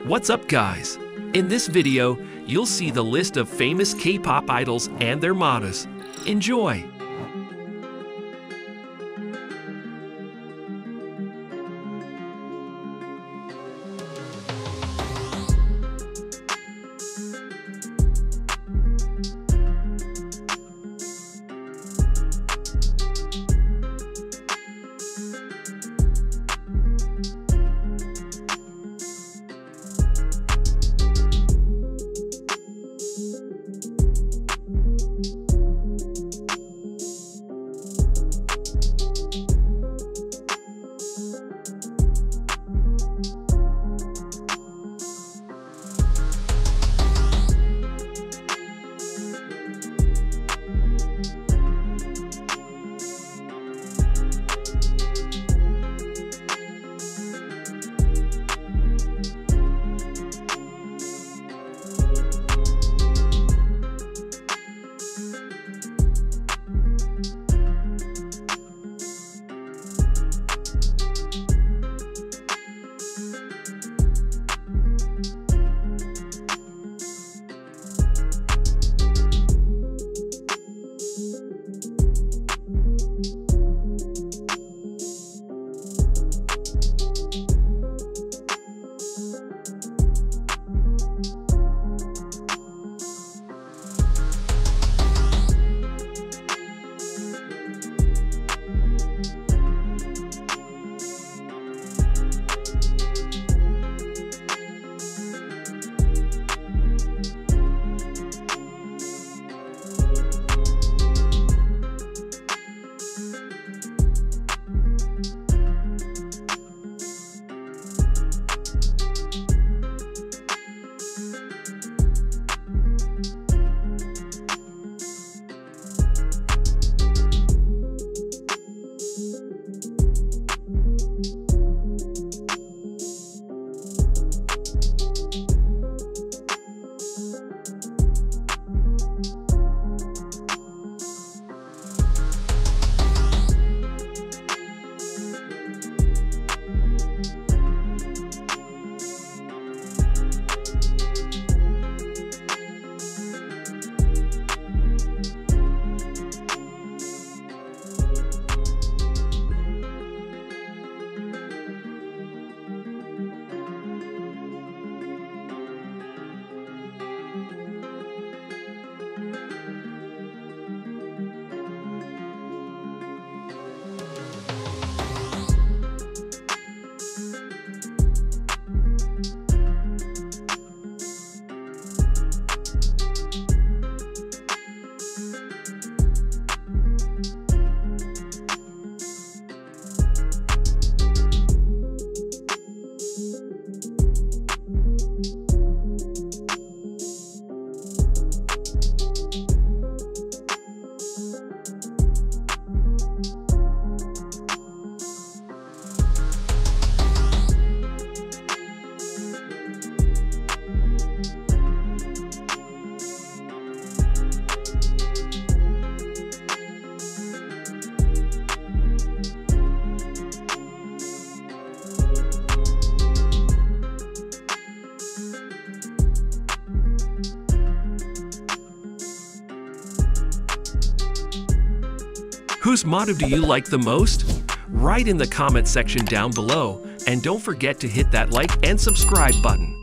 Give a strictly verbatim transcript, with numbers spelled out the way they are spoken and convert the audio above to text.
What's up, guys? In this video, you'll see the list of famous K-pop idols and their mottos. Enjoy! Whose motto do you like the most? Write in the comment section down below, and don't forget to hit that like and subscribe button.